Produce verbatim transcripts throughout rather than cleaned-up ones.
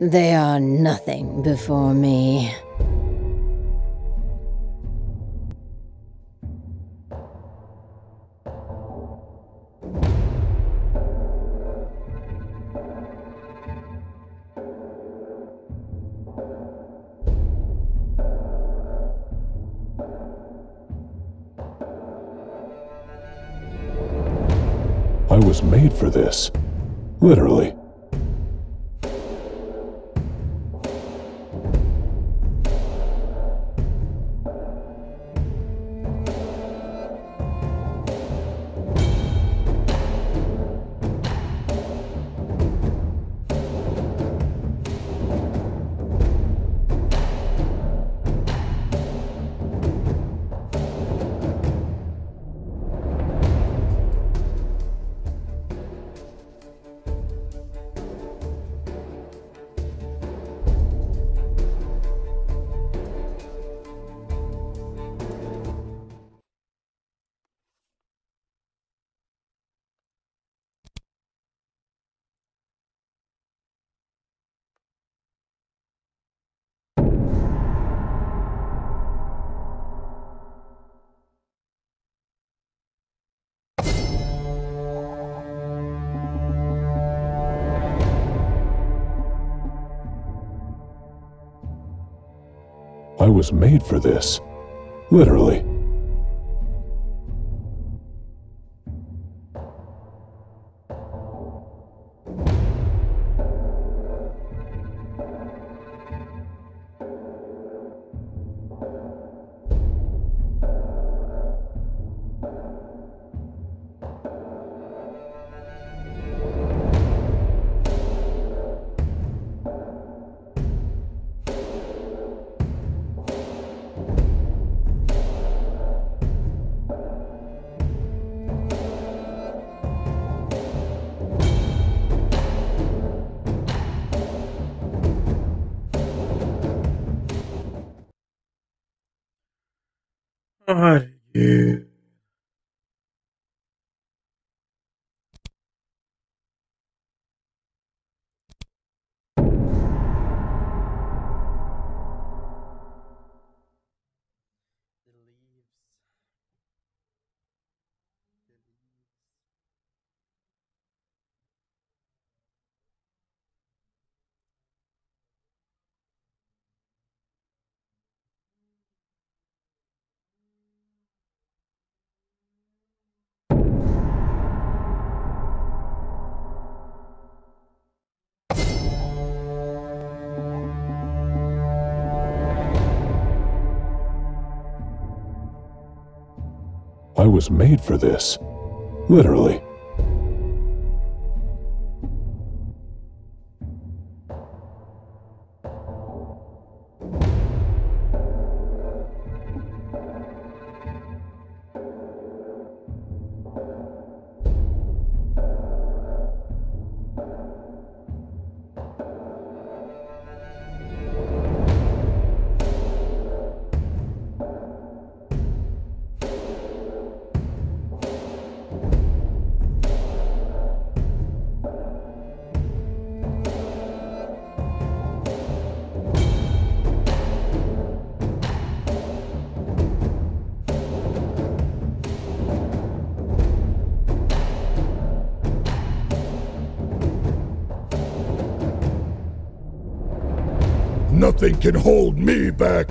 They are nothing before me. I was made for this. Literally. I was made for this. Literally. Are you? I was made for this. Literally. Nothing can hold me back.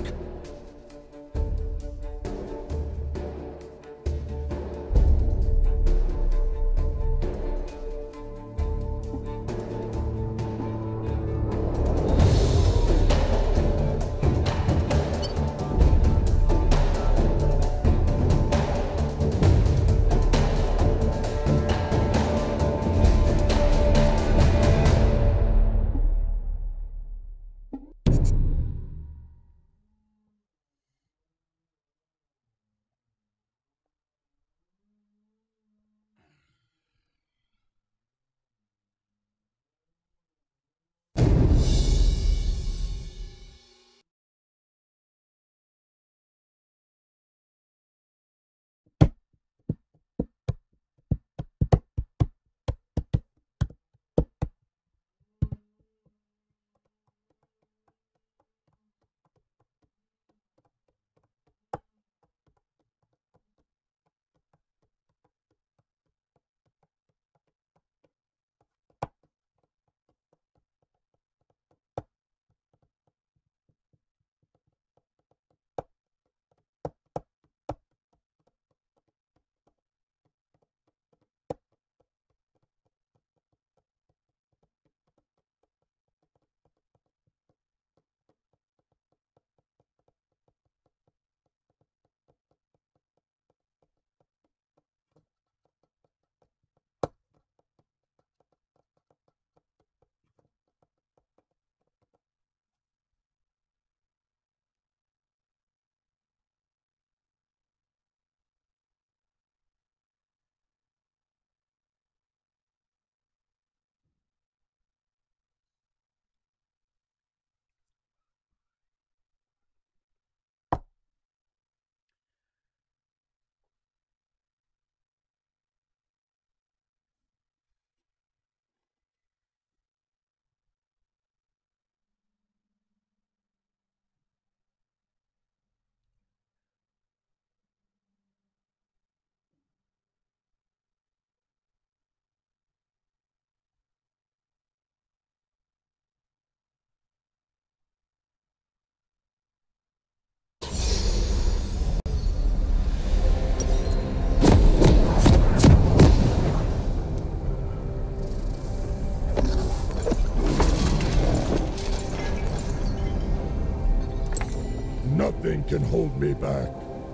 Nothing can hold me back.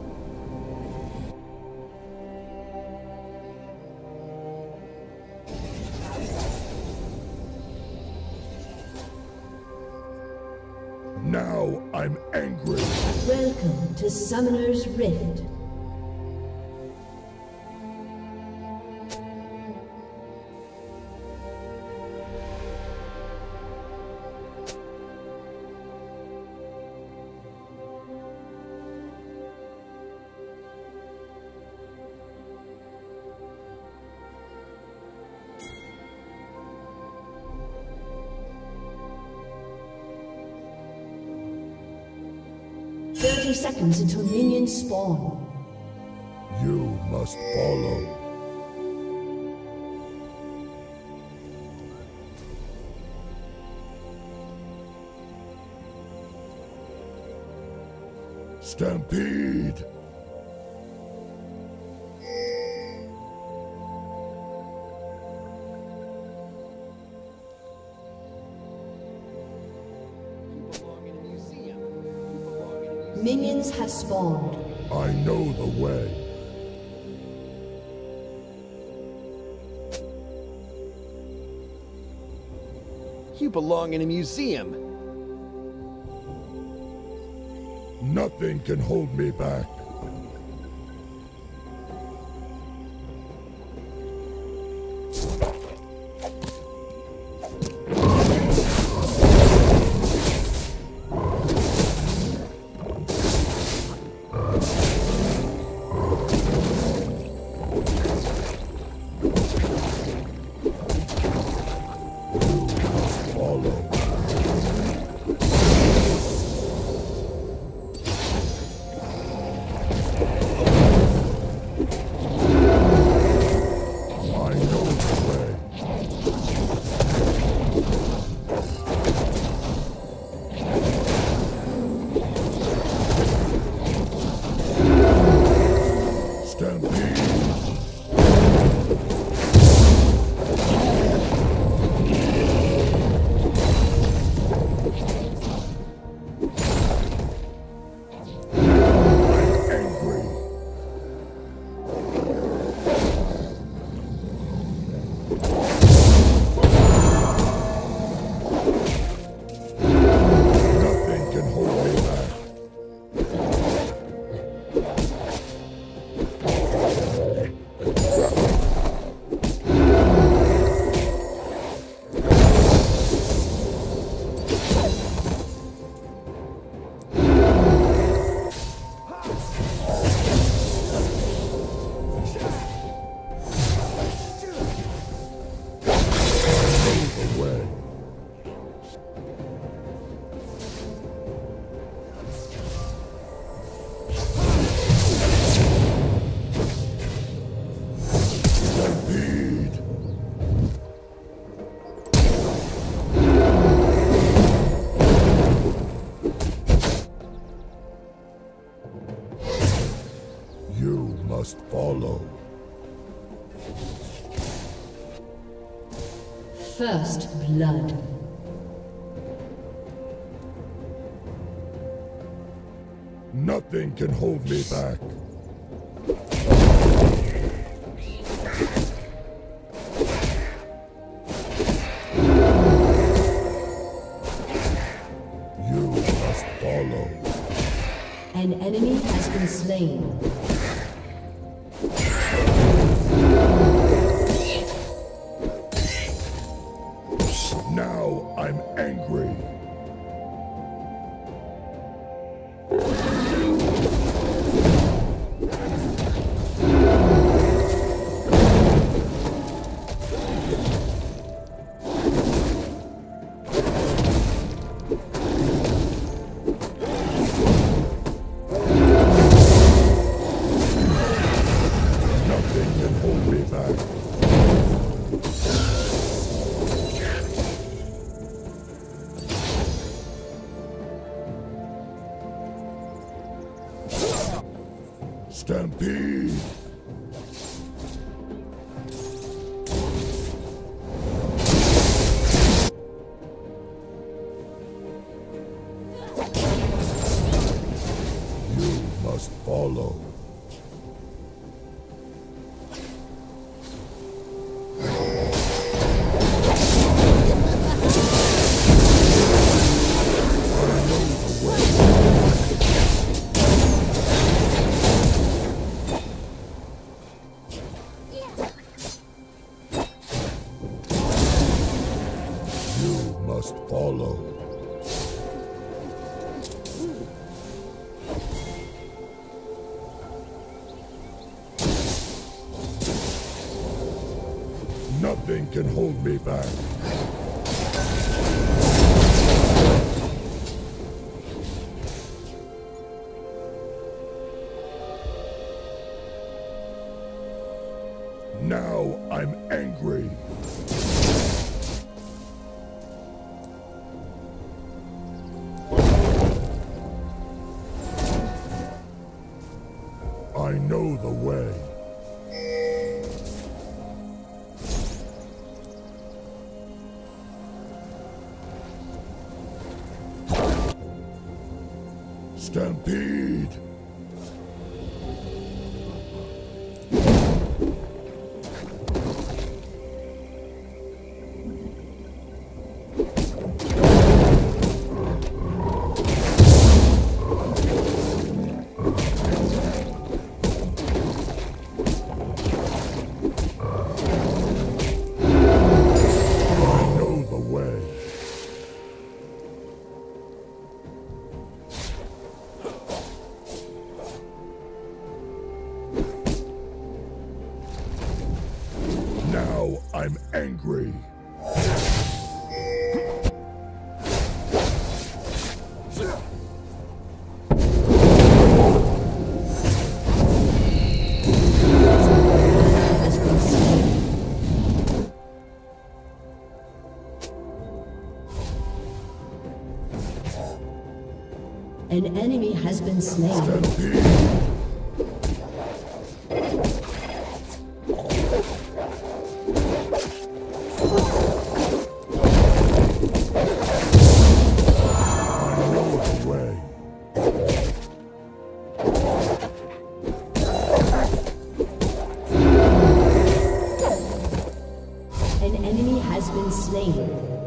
Now I'm angry. Welcome to Summoner's Rift. Thirty seconds until minions spawn. You must follow. Stampede! Minions have spawned. I know the way. You belong in a museum. Nothing can hold me back. Must follow. First blood. Nothing can hold me back. You must follow. An enemy has been slain. Now I'm angry. Nothing can hold me back. Stampede! must follow. Must follow. Nothing can hold me back. Now I'm angry. I know the way. Stampede! Now I'm angry. An enemy has been slain. Stampede. An enemy has been slain.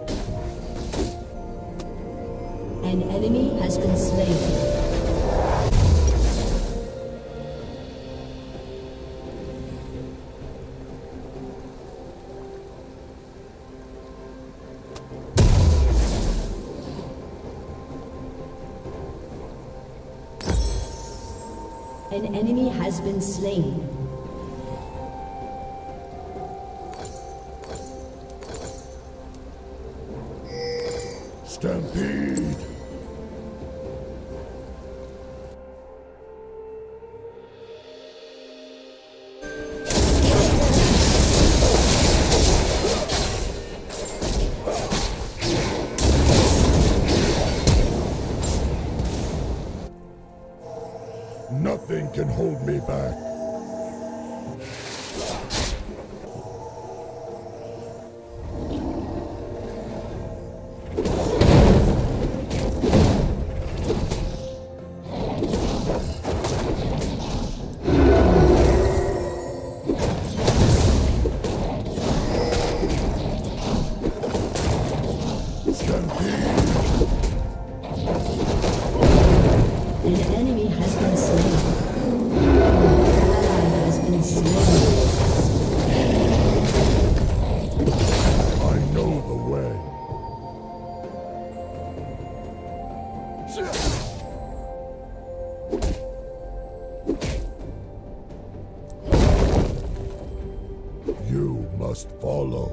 An enemy has been slain. An enemy has been slain. Stampede! Nothing can hold me back. An enemy has been slain. Ally has been slain. I know the way. You must follow.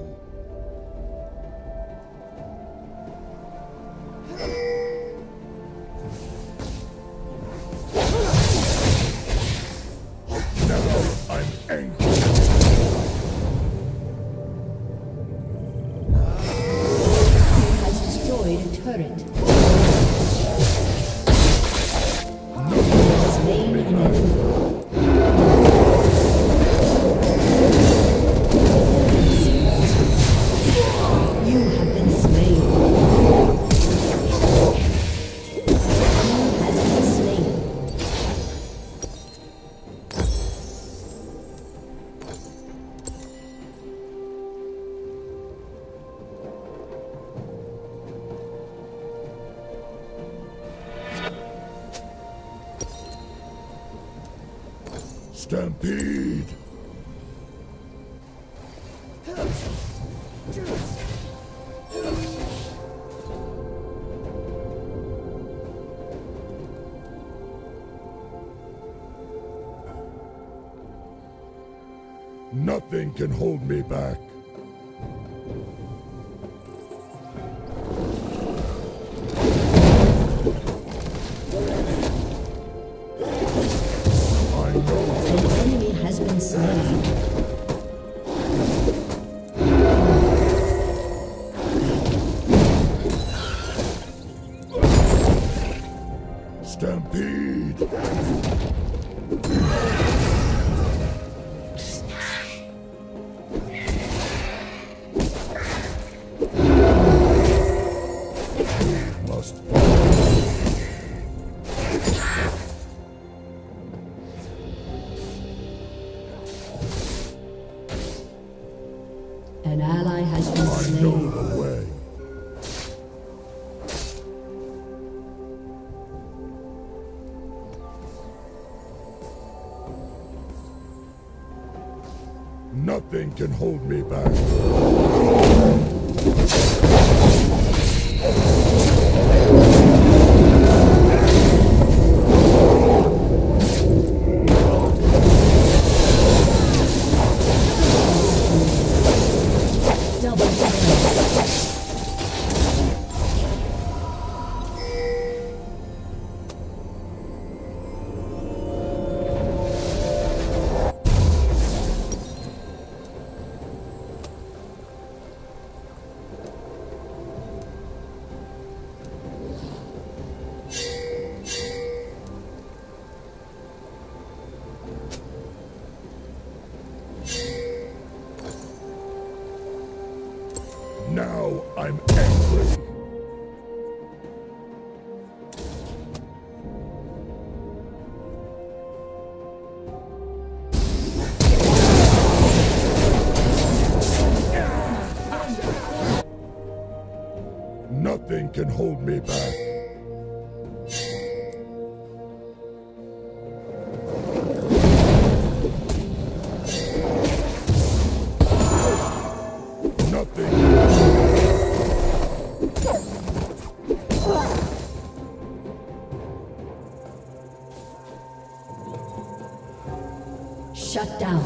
Turret. Slain an enemy. Stampede! Nothing can hold me back. I know. An enemy has been slain. Stampede! An ally has been I know slain. the way. Nothing can hold me back. Double kill. Now I'm angry. Nothing can hold me back. Nothing. Shut down.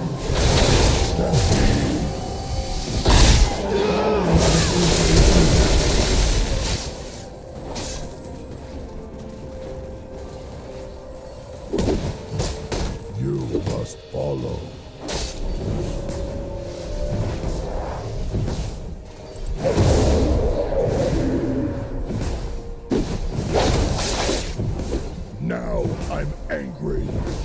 You must follow. Now I'm angry.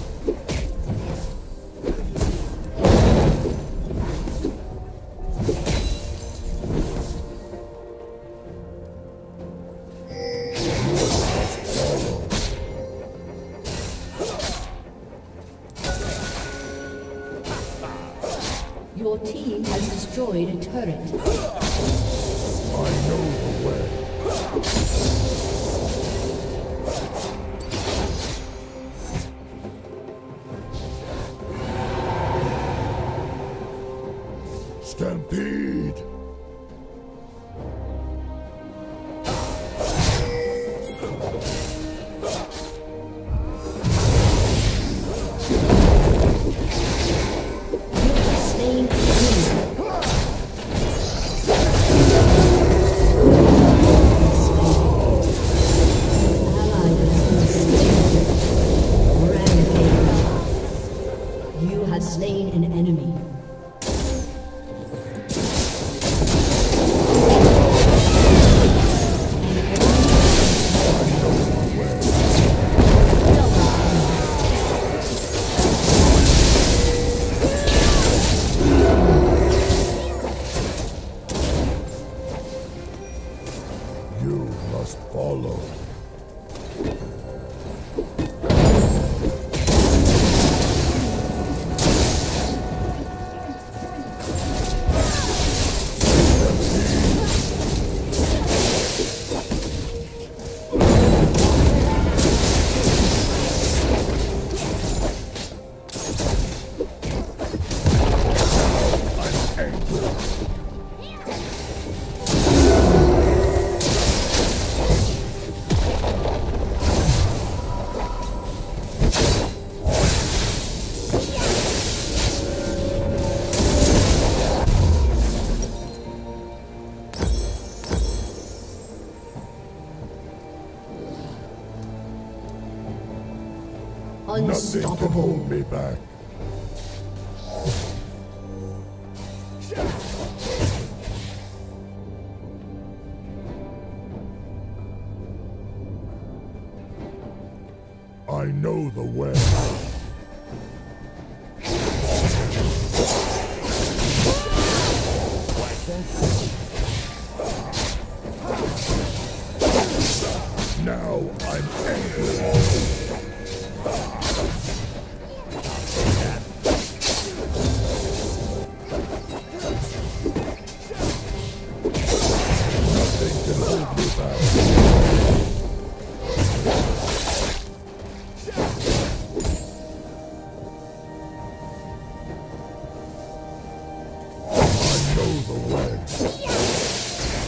Your team has destroyed a turret. I know the way. Stampede! Slain enemy. Ally has been slain. Rampage. You have slain an enemy. You must follow. Nothing can Unstoppable. hold me back. I know the way. Now I'm angry. Nothing can hold me back. I know the way.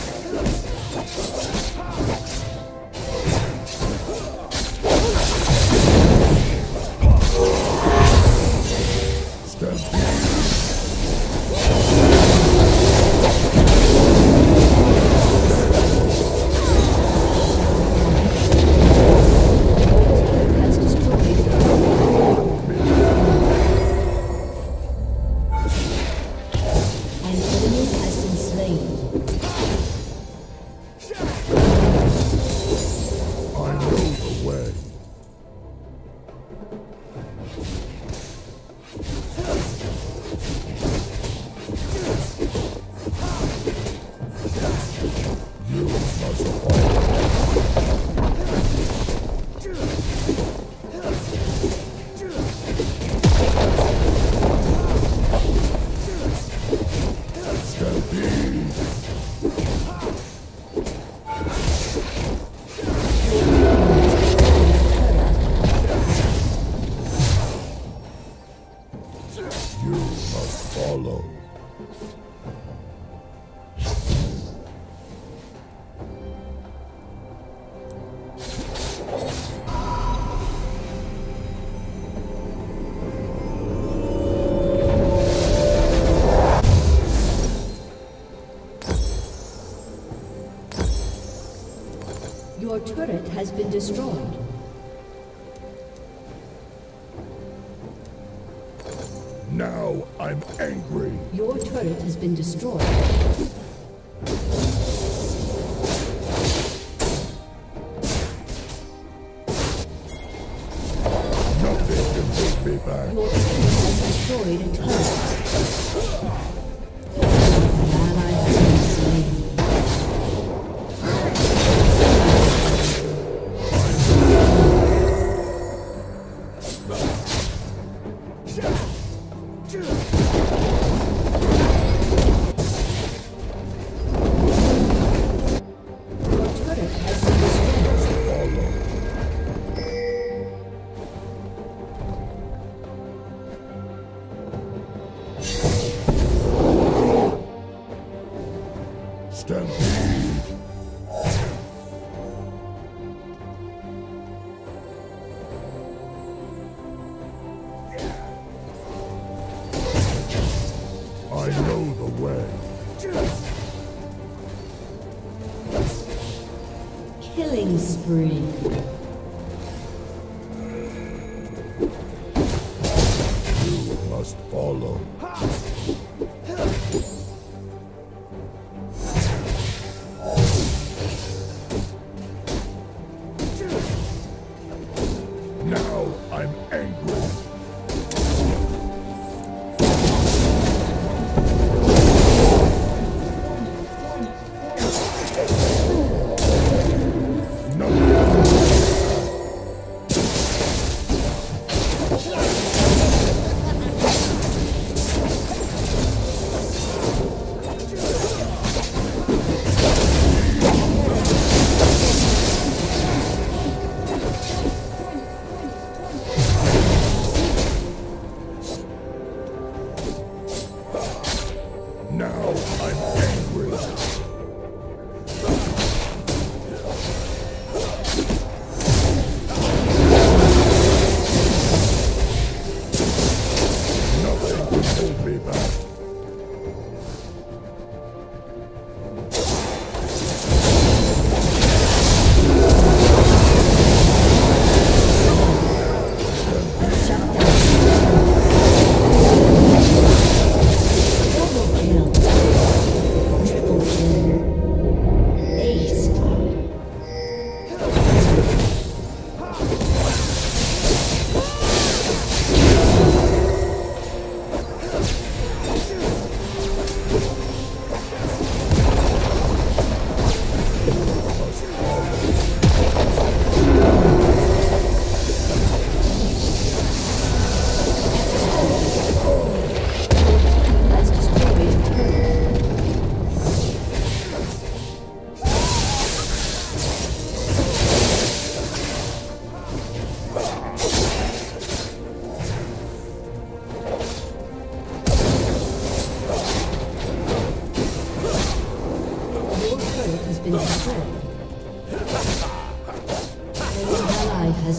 Has destroyed. An enemy has been slain. I know the way. You must fall. Stampede. You must follow. Your turret has been destroyed. Now I'm angry. Your turret has been destroyed. Nothing can hold me back. Your enemy has destroyed a turret. An ally has been slain. Your turret has been destroyed. Follow. Stampede. I know the way. Killing spree. You must follow. Now I'm angry.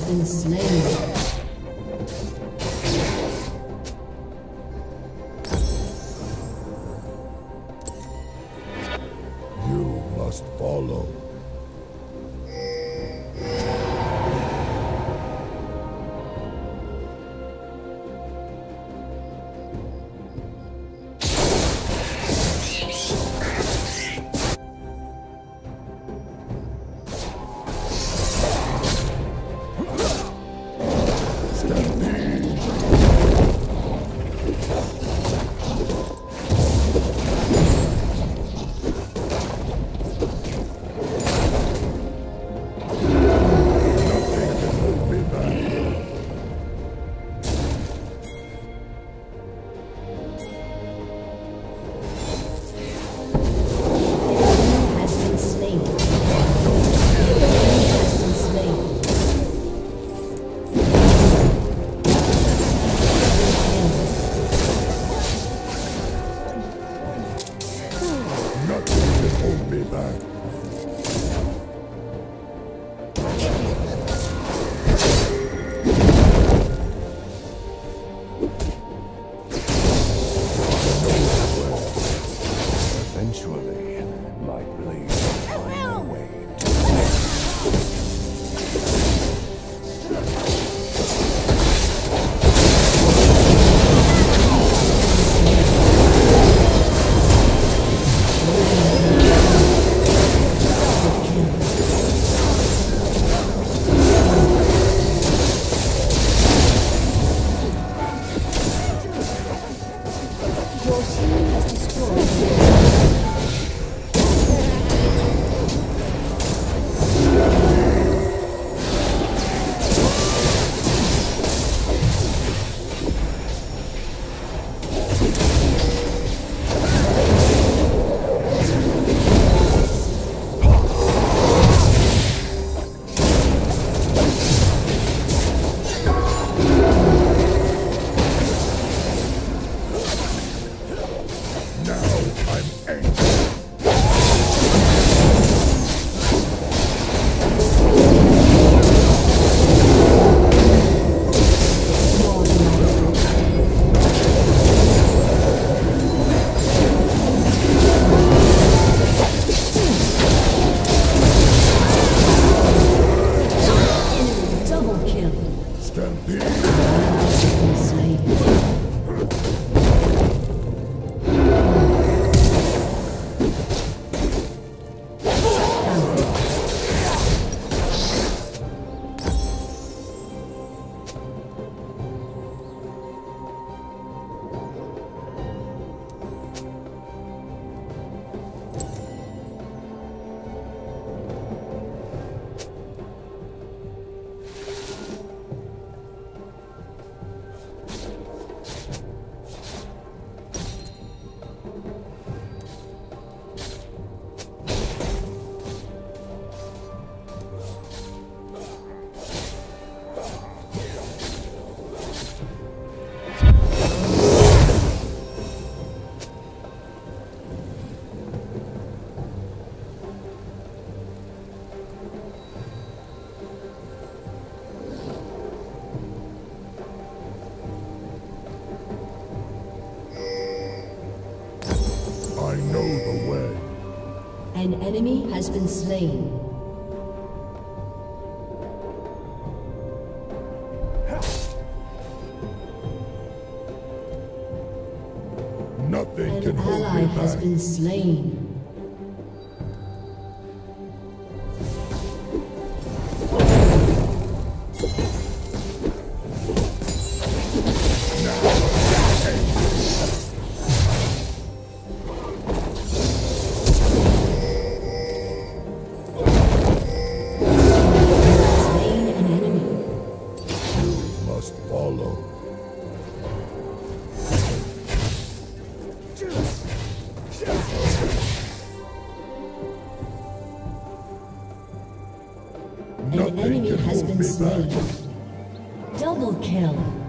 been slain. You must follow. Eventually, my blade will find their way. Your team has destroyed the I know the way. An enemy has been slain. Nothing An can hold ally me has back. been slain. An Nothing enemy can has hold been me slain. back. Double kill.